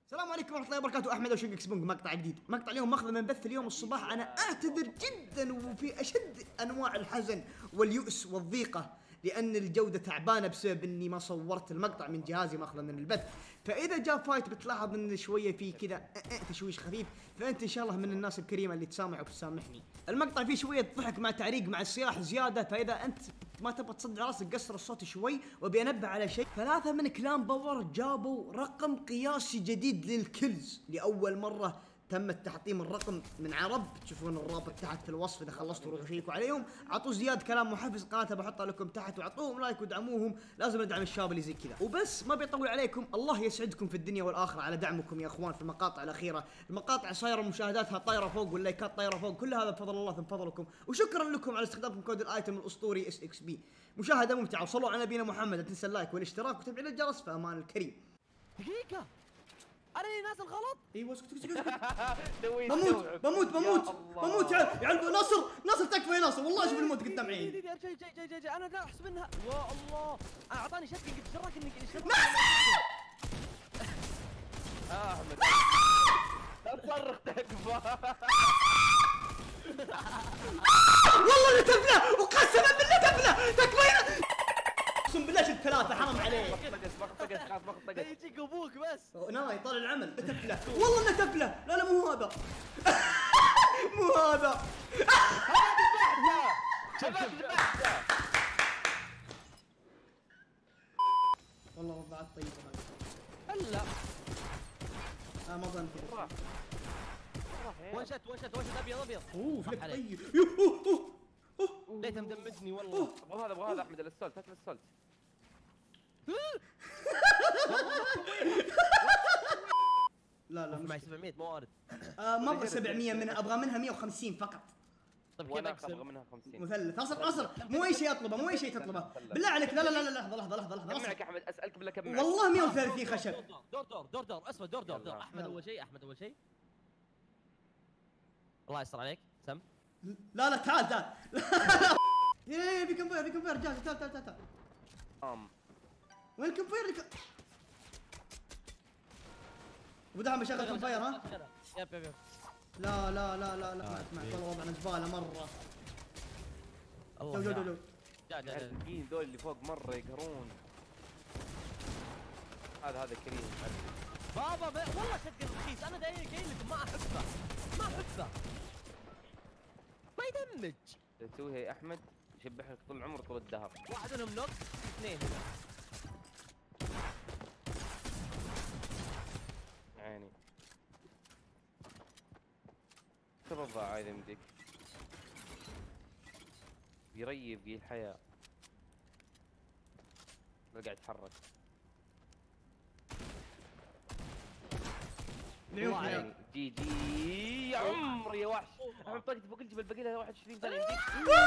السلام عليكم ورحمة الله وبركاته. أحمد وشقق سبونج مقطع جديد. مقطع اليوم ماخذه من بث اليوم الصباح. أنا أعتذر جدا وفي أشد أنواع الحزن واليؤس والضيقة لأن الجودة تعبانة بسبب إني ما صورت المقطع من جهازي ماخذه من البث. فإذا جاء فايت بتلاحظ إن شوية فيه كذا تشويش خفيف، فأنت إن شاء الله من الناس الكريمة اللي تسامح وتسامحني. المقطع فيه شوية ضحك مع تعريق مع الصياح زيادة، فإذا أنت ما تبغى تصدع راسك قصر الصوت شوي. وابي انبه على شيء، 3 من كلان باور جابوا رقم قياسي جديد للكلز لاول مره. تم التحطيم الرقم من عرب، تشوفون الرابط تحت في الوصف، اذا خلصتوا روحوا شيكوا عليهم. عطوا زياد كلام محفز قناته بحطها لكم تحت، وعطوهم لايك ودعموهم، لازم ندعم الشباب اللي زي كذا. وبس ما بيطول عليكم، الله يسعدكم في الدنيا والاخره على دعمكم يا اخوان في المقاطع الاخيره. المقاطع صايره مشاهداتها طايره فوق واللايكات طايره فوق، كل هذا بفضل الله ثم فضلكم، وشكرا لكم على استخدامكم كود الايتم الاسطوري SXB. مشاهده ممتعه، وصلوا على نبينا محمد. لا تنسى اللايك والاشتراك وتفعيل الجرس في امان الكريم. دقيقة، أنا نازل غلط. ايوه اسكت اسكت اسكت. بموت يا علبة. ناصر تكفى يا ناصر، والله اشوف الموت قدام عيني. جاي أنا لا أحسب إنها يا الله. أعطاني شكل قلت شراك إنك ناصر أحمد لا تصرخ تكفى. والله اللي تفله، وقسما بالله تفله تكفى. اقسم بالله شد 3 حرام عليك. بخطقت يجيك ابوك بس. ناي طال العمل تفله، والله انه تفله. لا مو هذا. مو هذا. والله وضعت طيبه هذه. هلا ما ظن كذا. وين شت ابيض. اوه فلك طيب. ليته مدمجني والله. ابغى هذا احمد السولت، هات السولت. لا معي 700 موارد. ما ابغى 700 منها، ابغى منها 150 فقط. طيب كيف اكسب؟ ابغى منها 50 مثلث. اصبر مو اي شيء اطلبه، مو اي شيء تطلبه بالله عليك. لا لحظه كم معك احمد؟ اسالك بالله كم معك؟ والله 130 خشب. دور اسمع دور. احمد اول شيء الله يستر عليك. سم لا تعال. يا بيكمبير جاهز. تعال. وين الكمبير؟ ابو دعم بشغل كمبير. ها يب لا اسمع والله وضعنا زباله مره. جو الحين ذول اللي فوق مره يقهرون. هذا كريم بابا والله شق رخيص. انا داير لك ما احبه ما يدمج. تسويها يا احمد يشبح لك طول العمر طول الدهر. واحد منهم نوك، 2 يعني ترضى عايز يمديك يريب في الحياة. لا قاعد يتحرك. يعني جي يا عمري يا وحش. احمد طقت فوق الجبل باقي لها 21 ثانية يمديك.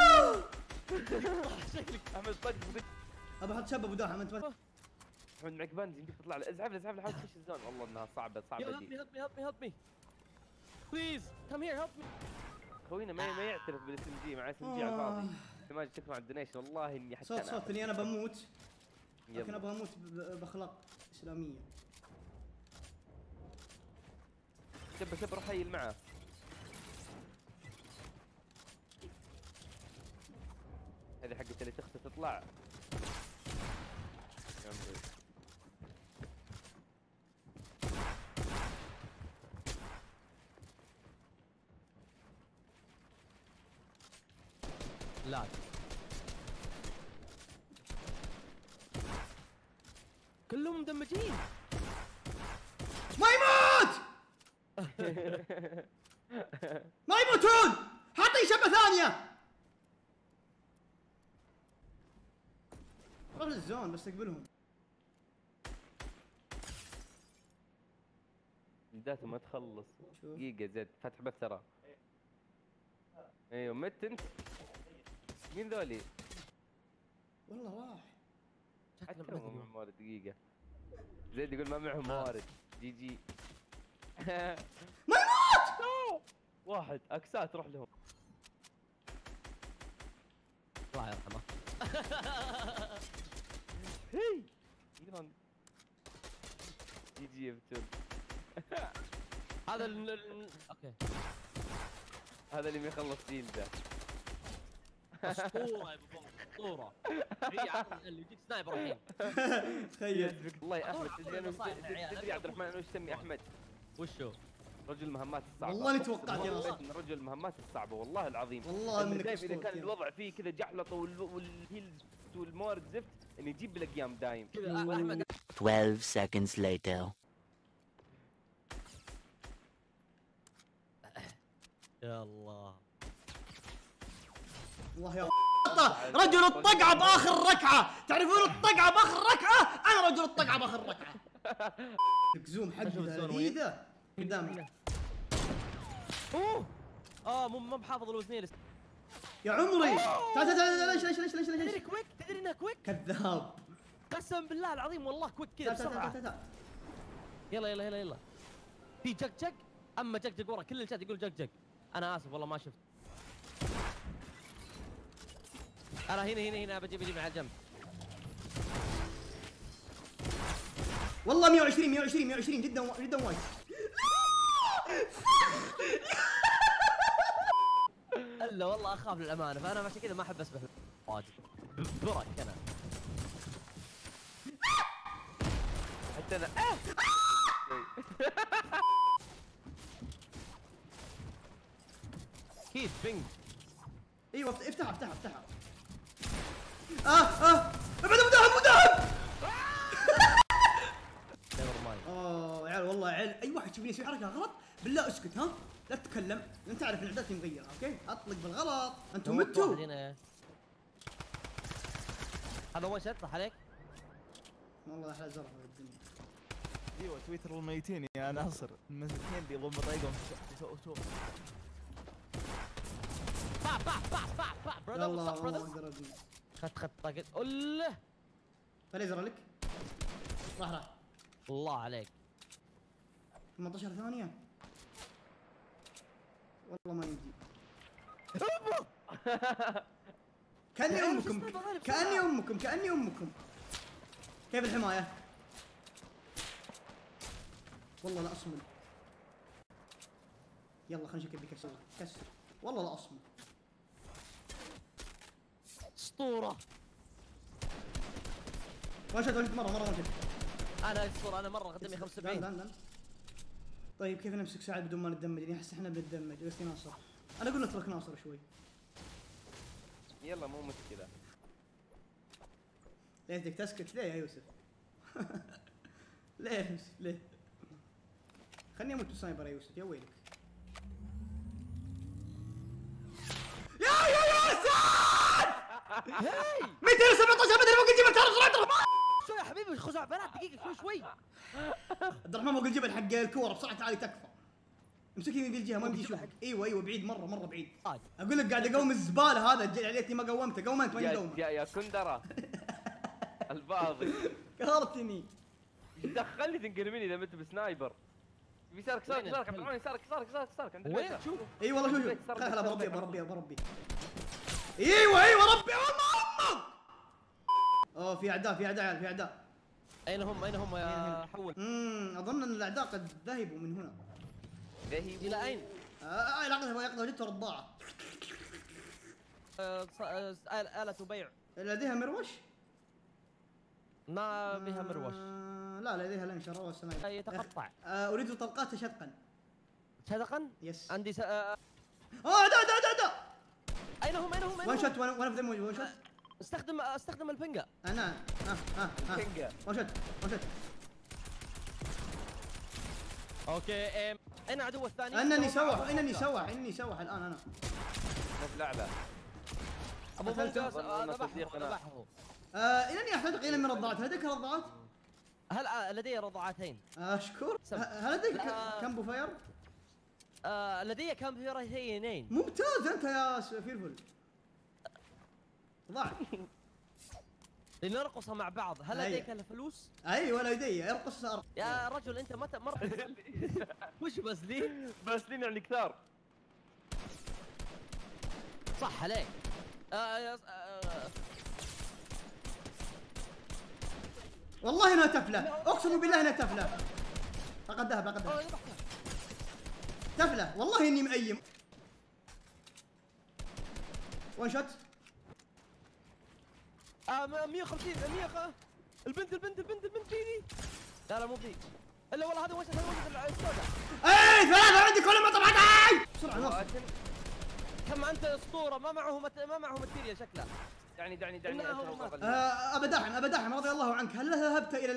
شكلك احمد طقت فوق. ابى احط شباب وداحم انت. احمد معك بنز يمديك تطلع له. ازعف له حاول تخش الزون. والله انها صعبة دي. help me please come here help me. خوينا ما يعترف بالاسم جي مع اسم جي على الفاضي. انت ما تكفى على الدونيشن. والله اني حتى صوت اني انا بموت، لكن ابغى اموت باخلاق اسلاميه. شب روح هيل معه. هذه حقت اللي تخطي تطلع. لا كلهم مدمجين. ما يموتون. حاطين شبه ثانيه. روح للزون بس تقبلهم. بداته ما تخلص. دقيقة زد فتح بث ترى. ايوه مت انت. مين ذولي؟ والله راح. حتى ما معهم موارد. دقيقة زيد يقول ما معهم موارد. جي ما يموت. واحد اكسات روح لهم. الله يرحمه. هي ايران يجي يا بتول. هذا اوكي هذا اللي بيخلص جيلده. اسطوره يا ابو فهد، اسطوره. هي عطنا اللي يجيك سنايبر الحين. تخيل. والله يا احمد أعطونا تدري نصايح يا عيال. تدري عبد الرحمن انا وش اسمي احمد؟ وشو؟ رجل المهمات الصعبه. والله اني توقعت يا والله. ناصر. من رجل المهمات الصعبه والله العظيم. والله انك شايف اذا كان أسطورة. الوضع فيه كذا جحلطه والهيلز والموارد زفت انه يجيب بالاقيام دايم. كذا احمد 12 seconds later. يا الله. والله يا رجل الطقعه باخر ركعه، تعرفون الطقعه باخر ركعه؟ انا رجل الطقعه باخر ركعه. زوم حق أشوف الزون وين. ذا قدامي. اوه مو بحافظ الوزنين. يا عمري تعال تعال تعال ليش تدري كويك؟ تدري انها كويك؟ كذاب. قسم بالله العظيم والله كويك كذا تعال تعال بسرعه. تعال. يلا يلا يلا يلا. في جق اما جق ورا كل الشات يقول جق. انا اسف والله ما شفت. انا هنا بجي من على الجنب. والله 120 جدا وايد. الا والله اخاف للامانه، فانا عشان كذا ما احب اسبح واجد. برك انا. حتى انا اكيد بينج. ايوه افتحها. ابعد مداهم. نيفر مايند. يا عيال والله يا عيال، اي واحد يشوفني يسوي حركه غلط بالله اسكت، ها لا تتكلم، انت تعرف الاعداد مغيره، اوكي؟ اطلق بالغلط، انتم متوا. هذا وين شت صح عليك؟ والله احلى زرعه في الدنيا. ايوه تويتر الميتين يا ناصر، المسكين اللي يضم طريقهم شوف. با يلا برادر. ضربني. خد طاقت الله. فليزر لك. راح الله عليك. 18 ثانيه. والله ما يجي. كأني أمكم. كيف الحماية؟ والله لا أصمل. يلا خلينا نشوف كيف بيكسر. كسر. والله لا أصمل. اسطورة. وانشد مرة. انا اسطورة، انا مرة قدمي 75. لا. طيب كيف نمسك ساعة بدون ما نتدمج؟ يعني احس احنا بنتدمج بس ناصر. انا اقول نترك ناصر شوي. يلا مو مشكله. ليش بدك تسكت ليه يا يوسف؟ ليه يا يوسف ليه؟ خلني اموت بالسايبر يا يوسف يا ويلك. يا يوسف! 217 مدري فوق الجبل، تعال بسرعة. شو يا حبيبي خزع بنات دقيقة شوي. عبد الرحمن فوق الجبل حق الكورة بسرعة، تعالي تكفى. امسكني من ذي الجهة ما يمدي يشوفك. ايوه بعيد مرة بعيد. اقول لك قاعد اقوم الزبالة هذا، يا ليتني ما قومته، قوم انت ما يقوم. يا كندره الفاضي قهرتني. ايش دخلني تنقل مني اذا انت بسنايبر؟ يسارك عبد الرحمن، يسارك عند وين شوف؟ اي والله شوف خلا بربي. ايوه ربي امك. اوه في اعداء عيال، في اعداء. اين هم يا حول؟ اظن ان الاعداء قد ذهبوا من هنا. الى اين؟ يقظة وجدت رضاعة. آلة بيع. لديها مروش؟ ما بها مروش. لا لديها لانشر والسنايبر. يتقطع. اريد طلقات شدقا. شدقا؟ يس. عندي اعداء. اين هم؟ وان شوت وانا في ذم وان شوت. استخدم البنجا. انا بنجا. وان شوت. اوكي اين عدو الثاني؟ انني سوح الان انا. لعبه ابو فوكس ذبحه. انني احتاج قليلا من الرضاعات، لديك رضاعات؟ هل لدي رضاعتين؟ اشكر. هل لديك كامبو فاير؟ لدي كامبو فايرين. ممتاز انت يا فيلفل. ضاع. لنرقص مع بعض، هل لديك الفلوس؟ ايوه لدي ارقص يا رجل انت متى مرة وش بازلين يعني كثار. صح عليك. والله انها تفله، اقسم بالله انها تفله. لقد ذهب. تفله والله اني مأيم. وان شوت 150 100 البنت فيني. لا مو في الا والله هذا وجه السوداء. اي ثلاثة عندي كلهم مطبعتين بسرعة نوصل. كم انت اسطورة ما معه ماتيريال شكله. دعني ابا داحم رضي الله عنك، هل ذهبت الى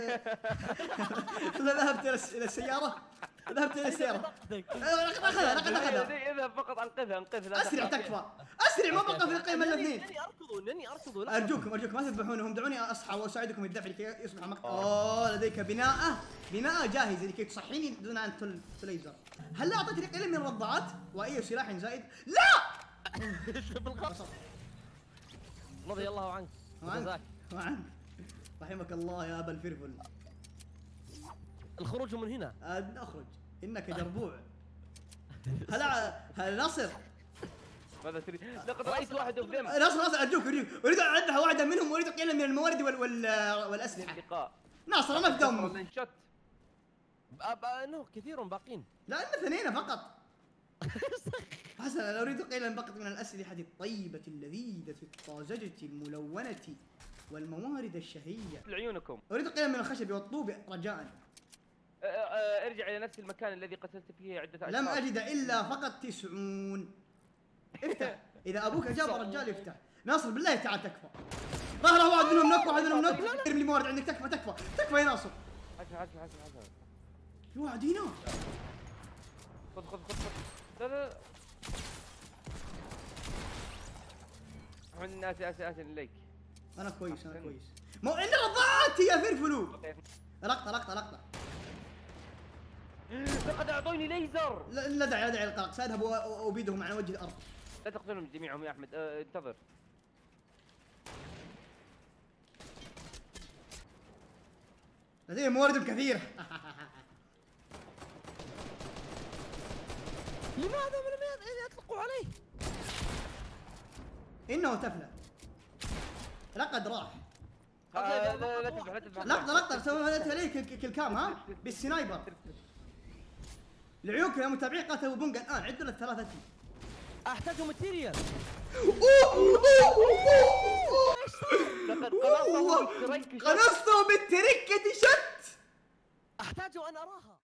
الى السيارة؟ ذهبت الى السيارة. اخذها. اذهب فقط انقذها. اسرع تكفى، اسرع ما بقى في القيمة الاثنين. انني اركض ارجوكم ما تذبحونهم، دعوني اصحى واساعدكم بالدفع لكي يصبح لديك بناء جاهزة لكي تصحيني دون ان تليزر. هل لا اعطيتني قليل من الرضعات واي سلاح زائد؟ لا. بالغلط. رضي الله عنك. وعنك رحمك الله يا ابا الفرفل. الخروج من هنا. اخرج انك جربوع. هل نصر؟ ماذا تريد؟ لقد رايت واحد قدام. نصر ارجوك اريد ان اذبح واحدا منهم واريد قليلا من الموارد والاسلحه. ناصر ما في دم. شوت. انه كثير باقين. لا إلا 2 فقط. حسن انا اريد قليلا فقط من الاسلحه الطيبه اللذيذه الطازجه الملونه والموارد الشهيه. لعيونكم. اريد قليلا من الخشب والطوب رجاء. ارجع الى نفس المكان الذي قتلت فيه عدة اشخاص. لم اجد الا فقط 90. افتح اذا ابوك اجاب رجال افتح. ناصر بالله تعال تكفى. ظهر واحد منهم نك واحد منهم نك. ارمي لي موارد عندك. تكفى يا ناصر. حسن في واحد هنا. خذ لا من اسف اليك. انا كويس مو عندنا رضعتي يا فرفلو. لقطة لقد اعطوني ليزر. لا داعي للقلق، ساذهب وابيدهم على وجه الارض. لا تقتلهم جميعهم يا احمد. انتظر. لديهم موارد كثيرة. لماذا يطلقوا عليه؟ انه تفلة. لقد راح. لا تذبح. لقطة سويت عليه كل ها بالسنايبر. لعيونكم يا متابعين قتلوا بونجا الان عدوا ل3. احتاج ماتيريال. لقد قنصته بالتركة شت. احتاج ان اراها.